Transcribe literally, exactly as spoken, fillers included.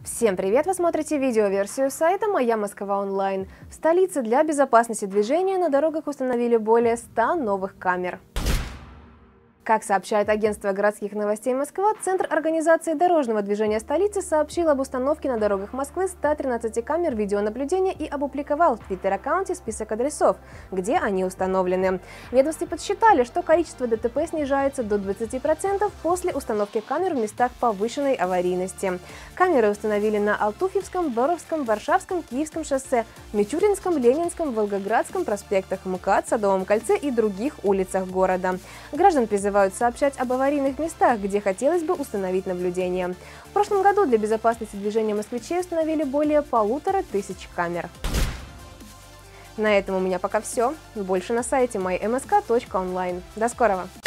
Всем привет! Вы смотрите видеоверсию сайта «Моя Москва онлайн». В столице для безопасности движения на дорогах установили более ста новых камер. Как сообщает агентство городских новостей Москва, Центр организации дорожного движения столицы сообщил об установке на дорогах Москвы ста тринадцати камер видеонаблюдения и опубликовал в твиттер-аккаунте список адресов, где они установлены. Ведомстве подсчитали, что количество ДТП снижается до двадцати процентов после установки камер в местах повышенной аварийности. Камеры установили на Алтуфьевском, Боровском, Варшавском, Киевском шоссе, Мичуринском, Ленинском, Волгоградском проспектах, МКАД, Садовом кольце и других улицах города. Граждан призывают сообщать об аварийных местах, где хотелось бы установить наблюдение. В прошлом году для безопасности движения москвичей установили более полутора тысяч камер. На этом у меня пока все. Больше на сайте май эм эс ка точка онлайн. До скорого!